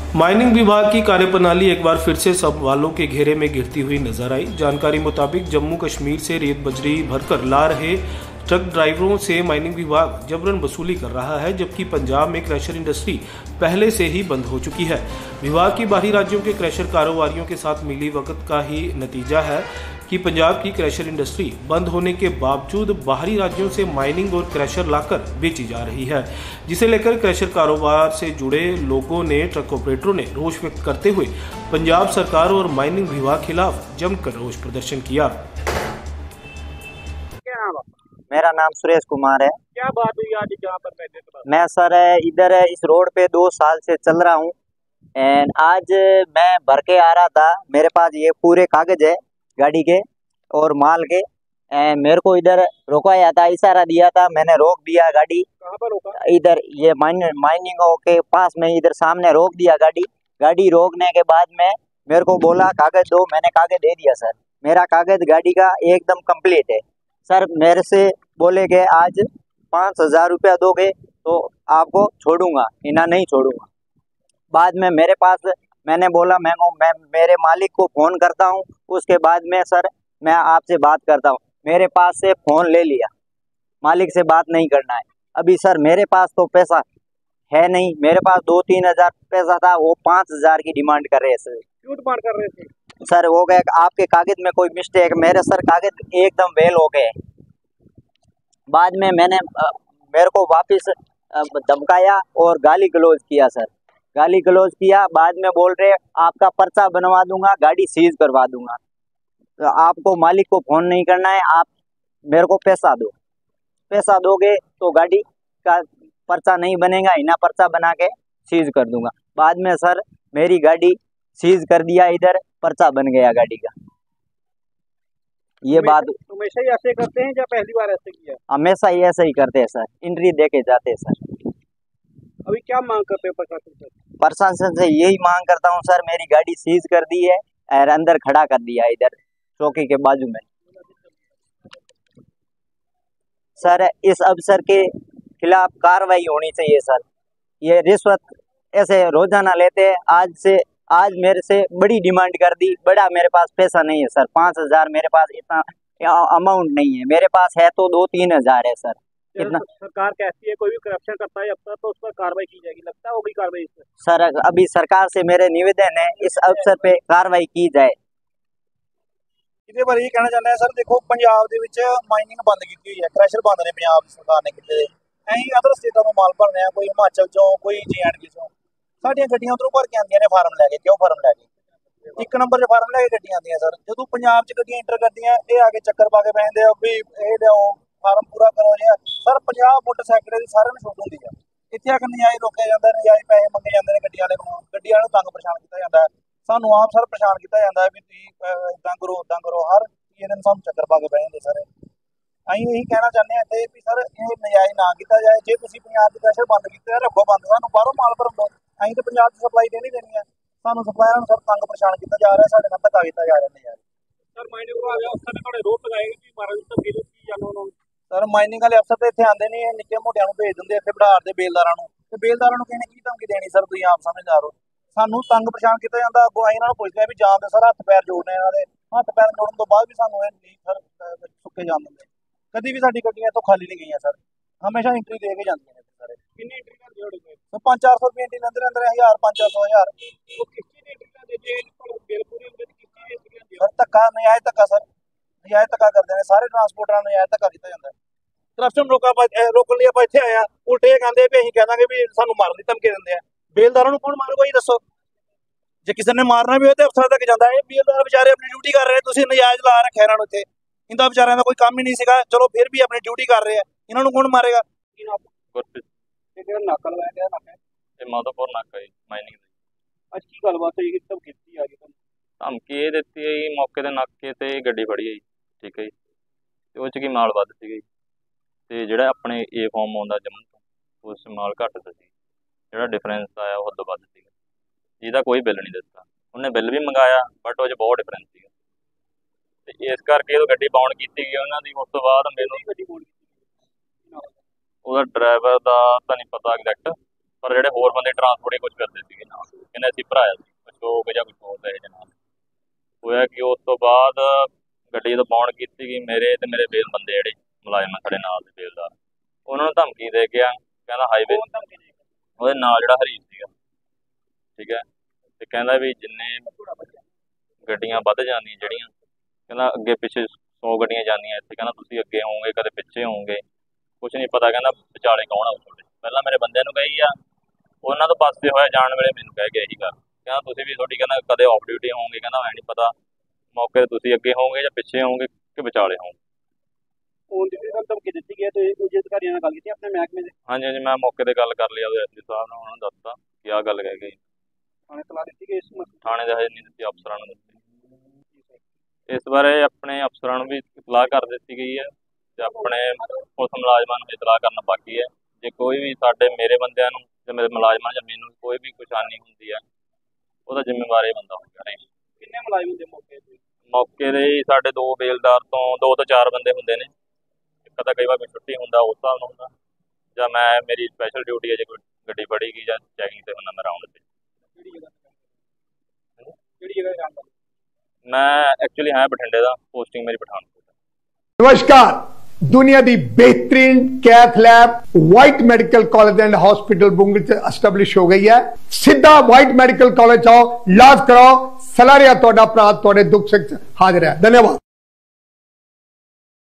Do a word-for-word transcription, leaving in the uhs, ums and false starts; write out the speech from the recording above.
Mining विभाग की कार्यप्रणाली एक बार फिर से सवालों के घेरे में घिरती हुई नजर आई। जानकारी मुताबिक जम्मू कश्मीर से रेत बजरी भरकर ला रहे ट्रक ड्राइवरों से माइनिंग विभाग जबरन वसूली कर रहा है, जबकि पंजाब में क्रैशर इंडस्ट्री पहले से ही बंद हो चुकी है। विभाग की बाहरी राज्यों के क्रैशर कारोबारियों के साथ मिली वक्त का ही नतीजा है कि पंजाब की क्रैशर इंडस्ट्री बंद होने के बावजूद बाहरी राज्यों से माइनिंग और क्रैशर लाकर बेची जा रही है, जिसे लेकर क्रैशर कारोबार से जुड़े लोगों ने ट्रक ऑपरेटरों ने रोष व्यक्त करते हुए पंजाब सरकार और माइनिंग विभाग खिलाफ जमकर रोष प्रदर्शन किया। मेरा नाम सुरेश कुमार है। क्या बात हुई आज जहाँ पर बैठे थे? मैं सर इधर इस रोड पे दो साल से चल रहा हूँ एंड आज मैं भर के आ रहा था। मेरे पास ये पूरे कागज है गाड़ी के और माल के। एंड मेरे को इधर रोकाया था, इशारा दिया था, मैंने रोक दिया गाड़ी। कहाँ पर रोका? इधर ये माइनिंग माइनिंग के पास में इधर सामने रोक दिया गाड़ी। गाड़ी रोकने के बाद में मेरे को बोला कागज दो, मैंने कागज दे दिया सर। मेरा कागज गाड़ी का एकदम कंप्लीट है सर। मेरे से बोले गए आज पाँच हजार रुपया दोगे तो आपको छोड़ूंगा, इना नहीं छोड़ूंगा। बाद में मेरे पास मैंने बोला मैं, मैं मेरे मालिक को फ़ोन करता हूँ, उसके बाद में सर मैं आपसे बात करता हूँ। मेरे पास से फ़ोन ले लिया, मालिक से बात नहीं करना है। अभी सर मेरे पास तो पैसा है नहीं, मेरे पास दो तीन हज़ार पैसा था, वो पाँच हज़ार की डिमांड कर रहे हैं सर। क्यों डिमांड कर रहे थे? सर हो गया आपके कागज में कोई मिस्टेक, मेरे सर कागज एकदम वेल हो गए। बाद में मैंने मेरे को वापस धमकाया और गाली गलौज किया सर, गाली गलौज किया। बाद में बोल रहे आपका पर्चा बनवा दूंगा, गाड़ी सीज करवा दूंगा। तो आपको मालिक को फ़ोन नहीं करना है, आप मेरे को पैसा दो, पैसा दोगे तो गाड़ी का पर्चा नहीं बनेगा, इना पर्चा बना के सीज कर दूंगा। बाद में सर मेरी गाड़ी सीज कर दिया, इधर पर्चा बन गया गाड़ी का। ये बात हमेशा ही ऐसे करते हैं या पहली बार ऐसे किया? हमेशा ही ऐसे ही करते हैं सर, एंट्री दे के जाते हैं सर। अभी क्या मांग करते हैं प्रशासन से? प्रशासन से यही मांग करता हूँ सर, मेरी गाड़ी सीज कर दी है और अंदर खड़ा कर दिया है इधर चौकी के बाजू में। सर इस अफसर के खिलाफ कार्रवाई होनी चाहिए सर। ये रिश्वत ऐसे रोजाना लेते हैं। आज से आज मेरे से बड़ी डिमांड कर दी, बड़ा मेरे पास पैसा नहीं है सर, पाँच हजार मेरे पास इतना अमाउंट नहीं है। मेरे पास है तो दो तीन हजार है सर। कितना सरकार कहती है कोई भी करप्शन करता है अफसर तो उस पर कार्रवाई की जाएगी, लगता होगी कार्रवाई इस पर? सर अभी सरकार से मेरे निवेदन है इस अफसर पे कार्रवाई की जाए। ਇਹਦੇ ਬਾਰੇ ਇਹ ਕਹਿਣਾ ਚਾਹੁੰਦਾ ਸਰ, ਦੇਖੋ ਪੰਜਾਬ ਦੇ ਵਿੱਚ ਮਾਈਨਿੰਗ ਬੰਦ ਕੀਤੀ ਹੋਈ ਹੈ, ਕ੍ਰੈਸ਼ਰ ਬੰਦ ਨੇ ਪੰਜਾਬ ਸਰਕਾਰ ਨੇ ਕੀਤੇ। ਅਸੀਂ ਅਦਰ ਸਟੇਟਾਂ ਤੋਂ ਮਾਲ ਭਰਨੇ ਆ, ਕੋਈ ਹਿਮਾਚਲ ਚੋਂ, ਕੋਈ ਜੇ ਐਂਡ ਕੇ ਚੋਂ। ਸਾਡੀਆਂ ਗੱਡੀਆਂ ਉਧਰੋਂ ਭਰ ਕੇ ਆਉਂਦੀਆਂ ਨੇ ਫਾਰਮ ਲੈ ਕੇ। ਕਿਉਂ ਫਾਰਮ ਲੈ ਕੇ? ਇੱਕ ਨੰਬਰ 'ਚ ਫਾਰਮ ਲੈ ਕੇ ਗੱਡੀਆਂ ਆਉਂਦੀਆਂ ਸਰ। ਜਦੋਂ ਪੰਜਾਬ 'ਚ ਗੱਡੀਆਂ ਇੰਟਰ ਕਰਦੀਆਂ ਇਹ ਆ ਕੇ ਚੱਕਰ ਪਾ ਕੇ ਬਹਿੰਦੇ ਆ ਵੀ ਇਹ ਲਿਆਓ ਫਾਰਮ ਪੂਰਾ ਕਰੋ ਜੀ। ਸਰ ਪੰਜਾਬ ਮੋਟਰਸਾਈਕਲ ਦੀ ਸਾਰਿਆਂ ਨੂੰ ਛੋਟ ਹੁੰਦੀ ਆ, ਇੱਥੇ ਆ ਕੇ ਨਜਾਇਜ਼ ਰੋਕਿਆ ਜਾਂਦਾ, ਨਜਾਇਜ਼ ਪੈਸੇ ਮੰਗੇ ਜਾਂਦੇ ਨੇ ਗੱਡੀ ਵਾਲੇ ਨੂੰ, ਗੱਡੀ ਵਾਲੇ ਨੂੰ ਤੰਗ ਪਰੇਸ਼ਾਨ ਕੀਤਾ ਜਾਂਦਾ। ਸਾਨੂੰ ਆਪ ਸਰ ਪਰੇਸ਼ਾਨ ਕੀਤਾ ਜਾਂਦਾ ਵੀ ਤੁਸੀਂ ਇੱਦਾਂ ਕਰੋ ਉੱਦਾਂ ਕਰੋ, ਹਰ ਇਹ ਦਿਨ ਸਾਨੂੰ ਚੱਕਰ ਪਾ ਕੇ ਬਹਿ ਜਾਂਦੇ ਸਰ। ਅਸੀਂ ਇਹੀ ਕਹਿਣਾ ਚਾਹੁੰਦੇ ਹਾਂ ਇੱਥੇ ਵੀ ਸਰ ਇਹ ਨਜਾਇਜ਼ ਨਾ ਕੀਤਾ ਜਾਏ। ਜੇ ਤੁਸੀਂ ਪੰਜਾਬ ਦੇ ਕ੍ਰੈਸ਼ਰ ਬੰਦ ਕੀਤੇ ਰੱਖੋ ਬੰਦ, ਸਾਨੂੰ ਬਾਹਰੋਂ ਮਾਲ ਭਰਨ ਦਿਓ। ਅਸੀਂ ਤਾਂ ਪੰਜਾਬ 'ਚ ਸਪਲਾਈ ਦੇਣੀ ਦੇਣੀ ਹੈ, ਸਾਨੂੰ ਸਪਲਾਇਰਾਂ ਨੂੰ ਸਰ ਤੰਗ ਪਰੇਸ਼ਾਨ ਕੀਤਾ ਜਾ ਰਿਹਾ, ਸਾਡੇ ਨਾਲ ਧੱਕਾ ਕੀਤਾ ਜਾ ਰਿਹਾ ਨਜਾਇਜ਼। ਸਰ ਮਾਈਨਿੰਗ ਵਿਭਾਗ ਆ ਉਸ ਨੇ ਤੁਹਾਡੇ ਰੋਕ ਲਗਾਏ ਵੀ ਮਾਰਾ ਦਿੱਤਾ ਬਿਲ ਕੀ ਜਾਨੋ ਉਹਨਾਂ ਨੂੰ? ਸਰ ਮਾਈਨਿੰਗ ਵਾਲੇ ਅਫਸਰ ਤਾਂ ਇੱਥੇ ਆਉਂਦੇ ਨਹੀਂ, ਨਿੱਕੇ ਮੋਟਿਆਂ ਨੂੰ ਭੇਜ ਦਿੰਦੇ ਇੱਥੇ ਬੜਾਰ ਦੇ ਬੇਲਦਾਰਾਂ ਨੂੰ, ਤੇ ਬੇਲਦਾਰਾਂ ਨੂੰ ਕਿਸੇ ਨੇ ਕੀ ਧਮਕੀ ਦੇਣੀ ਸਰ? ਤੁਸੀਂ ਆਪ ਸਮਝਦਾਰ ਹੋ। ਸਾਨੂੰ ਤੰਗ ਪਰੇਸ਼ਾਨ ਕੀਤਾ ਜਾਂਦਾ। ਅੱਗੋਂ ਅਸੀਂ ਇਹਨਾਂ ਨੂੰ ਪੁੱਛਦੇ ਵੀ ਜਾਣ ਦੇ ਸਰ, ਹੱਥ ਪੈਰ ਜੋੜਨੇ ਇਹਨਾਂ ਦੇ, ਹੱਥ ਪੈਰ ਜੋੜਨ ਤੋਂ ਬਾਅਦ ਵੀ ਸਾਨੂੰ ਇਹ ਨਹੀਂ ਸਰ ਸੁੱਕੇ ਜਾਣ ਦਿੰਦੇ। ਕਦੀ ਵੀ ਸਾਡੀ ਗੱਡੀਆਂ ਤੋਂ ਖਾਲੀ ਨਹੀਂ ਗਈਆਂ ਸਰ, ਹਮੇਸ਼ਾ ਐਂਟਰੀ ਦੇ ਕੇ ਜਾਂਦੀਆਂ ਨੇ ਸਾਰੇ। ਕਿੰਨੀ ਐਂਟਰੀ ਕਰਦੇ ਹੋ? ਸਰ ਪੰਜ ਚਾਰ ਸੌ ਰੁਪਏ ਐਂਟਰੀ ਲੈਂਦੇ ਰਹਿੰਦੇ ਨੇ, ਹਜ਼ਾਰ ਪੰਜ ਚਾਰ ਸੌ ਹਜ਼ਾਰ। ਉਹ ਕਿਸ ਚੀਜ਼ ਦੀ ਐਂਟਰੀ ਲੈਂਦੇ ਜੇ ਬਿਲ ਪੂਰੀ ਹੁੰਦੀ ਕਿਸ ਚੀਜ਼ ਦੀ ਐਂਟਰੀ ਲੈਂਦੇ? ਸਰ ਧੱਕਾ, ਨਜਾਇਜ਼ ਧੱਕਾ ਸਰ, ਨਜਾਇਜ਼ ਧੱਕਾ ਕਰਦੇ ਨੇ ਸਾਰੇ ਟਰਾਂਸਪੋਰਟਰਾਂ ਨੂੰ, ਨਜਾਇਜ਼ ਧੱਕਾ ਕੀਤਾ ਜਾਂਦਾ। ਕਰਪਸ਼ਨ ਰੋਕਾ ਰੋਕਣ ਲਈ ਆਪਾਂ ਇੱਥੇ ਆਏ ਆ, ਉਲਟੇ ਇਹ ਕਹਿੰਦੇ ਵੀ ਅਸੀਂ ਕਹਿ ਦਾਂਗੇ ਵੀ ਸਾਨੂੰ ਮਾਰਨ ਦੀ ਧਮਕੀ ਦਿੰਦੇ ਆ। ਬੇਲਦਾਰਾਂ ਨੂੰ ਕੌਣ ਮਾਰੂਗਾ ਜੀ ਦੱਸੋ? ਜੇ ਕਿਸੇ ਨੇ ਮਾਰਨਾ ਵੀ ਹੋਏ ਤੇ ਅਫਸਰਾਂ ਤੱਕ ਜਾਂਦਾ। ਇਹ ਬੇਲਦਾਰ ਵਿਚਾਰੇ ਆਪਣੀ ਡਿਊਟੀ ਕਰ ਰਹੇ, ਤੁਸੀਂ ਨਜਾਇਜ਼ ਲਾ ਰੱਖਿਆ ਇਹਨਾਂ ਨੂੰ ਇੱਥੇ। ਇਹਦਾ ਵਿਚਾਰਿਆਂ ਦਾ ਕੋਈ ਕੰਮ ਹੀ ਨਹੀਂ ਸੀਗਾ, ਚਲੋ ਫਿਰ ਵੀ ਆਪਣੀ ਡਿਊਟੀ ਕਰ ਰਹੇ ਆ, ਇਹਨਾਂ ਨੂੰ ਕੌਣ ਮਾਰੇਗਾ? ਗੁਰਪ੍ਰੀਤ ਤੇ ਜਿਹੜਾ ਨਾਕਾ ਲਗਾਇਆ ਗਿਆ ਨਾਕਾ ਇਹ ਮਾਧੋਪੁਰ ਨਾਕਾ ਜੀ ਮਾਈਨਿੰਗ ਦਾ। ਅੱਜ ਕੀ ਗੱਲਬਾਤ ਹੋਈ ਕਿ ਧਮਕੀ ਦਿੱਤੀ ਆ ਗਈ ਤੁਹਾਨੂੰ? ਧਮਕੀ ਇਹ ਦਿੱਤੀ ਹੈ ਜੀ, ਮੌਕੇ ਦੇ ਨਾਕੇ ਤੇ ਗੱਡੀ ਫੜੀ ਹੈ ਜੀ, ਠੀਕ ਹੈ ਜੀ, ਤੇ ਉਹ 'ਚ ਕੀ ਮਾਲ ਵੱਧ ਸੀਗਾ ਜੀ, ਤੇ ਜਿਹੜਾ ਆਪਣੇ ਏ ਫਾਰਮ ਆਉਂਦਾ ਜੰਮੂ ਤੋਂ ਉਸ ਮਾਲ ਘੱਟ ਸੀ, ਜਿਹੜਾ ਡਿਫਰੈਂਸ ਆਇਆ ਉਹ ਹੱਦੋਂ ਵੱਧ ਸੀਗਾ, ਜਿਹਦਾ ਕੋਈ ਬਿੱਲ ਨਹੀਂ ਦਿੱਤਾ। ਉਹਨੇ ਬਿੱਲ ਵੀ ਮੰਗਾਇਆ ਬਟ ਉਹ 'ਚ ਬਹੁਤ ਡਿਫਰੈਂਸ ਸੀਗਾ, ਤੇ ਇਸ ਕਰਕੇ ਉਹ ਗੱਡੀ ਬਾਉਂਡ ਕੀਤੀ ਗਈ ਉਹਨਾਂ ਦੀ। ਉਸ ਤੋਂ ਬਾਅਦ ਮੈਨੂੰ ਗੱਡੀ ਬੋਲ ਉਹਦਾ ਡਰਾਈਵਰ ਦਾ ਤਾਂ ਨਹੀਂ ਪਤਾ ਐਗਜ਼ੈਕਟ, ਪਰ ਜਿਹੜੇ ਹੋਰ ਬੰਦੇ ਟਰਾਂਸਪੋਰਟ ਹੀ ਕੁਝ ਕਰਦੇ ਸੀਗੇ ਨਾਲ, ਕਹਿੰਦੇ ਅਸੀਂ ਭਰਾਇਆ ਸੀ ਕੁਛ ਹੋ ਜਾਂ ਕੁਛ ਹੋਰ ਦਾ ਇਹਦੇ ਨਾਲ ਹੋਇਆ ਕਿ ਉਸ ਤੋਂ ਬਾਅਦ ਗੱਡੀ ਜਦੋਂ ਬੌਂਡ ਕੀਤੀ ਗਈ, ਮੇਰੇ ਤੇ ਮੇਰੇ ਬੇਲ ਬੰਦੇ ਜਿਹੜੇ ਮੁਲਾਜ਼ਮ ਆ ਸਾਡੇ ਨਾਲ ਦੇ ਬੇਲਦਾਰ, ਉਹਨਾਂ ਨੂੰ ਧਮਕੀ ਦੇ ਗਿਆ, ਕਹਿੰਦਾ ਹਾਈਵੇ ਉਹਦੇ ਨਾਲ ਜਿਹੜਾ ਹਰੀਸ਼ ਸੀਗਾ, ਠੀਕ ਹੈ, ਤੇ ਕਹਿੰਦਾ ਵੀ ਜਿੰਨੇ ਗੱਡੀਆਂ ਵੱਧ ਜਾਂਦੀਆਂ ਜਿਹੜੀਆਂ, ਕਹਿੰਦਾ ਅੱਗੇ ਪਿੱਛੇ ਸੌ ਗੱਡੀਆਂ ਜਾਂਦੀਆਂ ਇੱਥੇ, ਕਹਿੰਦਾ ਤੁਸੀਂ ਅੱਗੇ ਹੋਵੋਗੇ ਕਦੇ ਪਿੱਛੇ ਹੋਵੋਗੇ, ਕੁਛ ਨਹੀਂ ਪਤਾ, ਕਹਿੰਦਾ ਵਿਚਾਲੇ ਕੌਣ ਆ ਤੁਹਾਡੇ। ਪਹਿਲਾਂ ਮੇਰੇ ਬੰਦਿਆਂ ਨੂੰ ਕਹੀ ਆ, ਉਹਨਾਂ ਤੋਂ ਬੱਸਦੇ ਹੋਇਆ ਜਾਣ ਵੇਲੇ ਮੈਨੂੰ ਕਹਿ ਗਿਆ ਇਹੀ ਗੱਲ, ਕਹਿੰਦਾ ਤੁਸੀਂ ਵੀ ਤੁਹਾਡੀ ਕਹਿੰਦਾ ਕਦੇ ਆਫ ਡਿਊਟੀ ਹੋਵੋਗੇ, ਕਹਿੰਦਾ ਐ ਨਹੀਂ ਪਤਾ ਮੌਕੇ 'ਤੇ ਤੁਸੀਂ ਅੱਗੇ ਹੋਵੋਗੇ ਜਾਂ ਪਿੱਛੇ ਹੋਵੋਗੇ ਕਿ ਵਿਚਾਲੇ ਹੋਵੋਗੇ। ਹੁਣ ਦੀ ਧਮਕੀ ਦਿੱਤੀ ਗਈ ਤੇ ਉੱਚ ਅਧਿਕਾਰੀਆਂ ਨਾਲ ਗੱਲ ਕੀਤੀ ਆਪਣੇ ਮਹਿਕਮੇ ਦੇ? ਹਾਂਜੀ ਹਾਂਜੀ, ਮੈਂ ਮੌਕੇ 'ਤੇ ਗੱਲ ਕਰ ਲਈ ਉਹਦੇ ਐਸ ਪੀ ਸਾਹਿਬ ਨਾਲ, ਉਹਨਾਂ ਨੂੰ ਦੱਸਤਾ ਕਿ ਆਹ ਗੱਲ ਕਹਿ ਗਈ। ਥਾਣੇ ਤਲਾ ਦਿੱਤੀ ਗਈ ਇਸ ਮਸਲੇ? ਥਾਣੇ ਦੇ ਹਜੇ ਨਹੀਂ ਦਿੱਤੀ, ਅਫਸਰਾਂ ਨੂੰ ਦਿੱਤੀ। ਇਸ ਬਾਰੇ ਆਪਣੇ ਅਫਸਰਾਂ ਨੂੰ ਵੀ ਇਤਲਾਹ ਕਰ ਦਿੱਤੀ ਗਈ ਹੈ ਤੇ ਆਪਣੇ ਪੁਲਿਸ ਮੁਲਾਜ਼ਮਾਂ ਨੂੰ ਇਤਲਾਹ ਕਰਨਾ ਬਾਕੀ ਹੈ। ਜੇ ਕੋਈ ਵੀ ਸਾਡੇ ਮੇਰੇ ਬੰਦਿਆਂ ਨੂੰ ਜਾਂ ਮੇਰੇ ਮੁਲਾਜ਼ਮਾਂ ਜਾਂ ਮੈਨੂੰ ਕੋਈ ਵੀ ਕੁਛ ਹਾਨੀ ਹੁੰਦੀ ਹੈ, ਉਹਦਾ ਜ਼ਿੰਮੇਵਾਰ ਇਹ ਬੰਦਾ ਹੋਊਗਾ। ਨਹੀਂ, ਕਿੰਨੇ ਮੁਲਾਜ਼ਮ ਹੁੰਦੇ ਮੌਕੇ ਤੇ? ਮੌਕੇ ਦੇ ਹੀ ਸਾਡੇ ਦੋ ਬੇਲਦਾਰ ਤੋਂ ਦੋ ਤੋਂ ਚਾਰ ਬੰਦੇ ਹੁੰਦੇ ਨੇ। ਇੱਕ ਤਾਂ ਕਈ ਵਾਰ ਕੋਈ ਛੁੱਟੀ ਹੁੰਦਾ ਉਸ ਹਿਸਾਬ ਨਾਲ ਹੁੰਦਾ, ਜਾਂ ਮੈਂ ਮੇਰੀ ਸਪੈਸ਼ਲ ਡਿਊਟੀ ਹੈ ਜੇ ਕੋਈ ਗੱਡੀ ਫੜੀ ਗਈ ਜਾਂ ਚੈਕਿੰਗ ਤੇ ਹੁੰਦਾ ਮੈਂ ਰਾਉਂਡ ਤੇ। ਕਿਹੜੀ ਜਗ੍ਹਾ ਤੇ? ਕਿਹੜੀ ਜਗ੍ਹਾ ਤੇ ਕੰਮ ਕਰਦੇ? ਮੈਂ ਐਕਚੁਅਲੀ ਹਾਂ ਬਠਿੰਡੇ ਦਾ, ਪੋਸਟਿੰਗ ਮੇਰੀ ਪਠਾਨਕੋਟ। नमस्कार, दुनिया दी बेहतरीन कैथ लैब वाइट मेडिकल कॉलेज एंड हॉस्पिटल बुंग एस्टैब्लिश हो गई है। सीधा वाइट मेडिकल कॉलेज आओ, इलाज कराओ, सलाह रिया तोड़ा भरा तोड़े दुख सुख हाजिर है। धन्यवाद।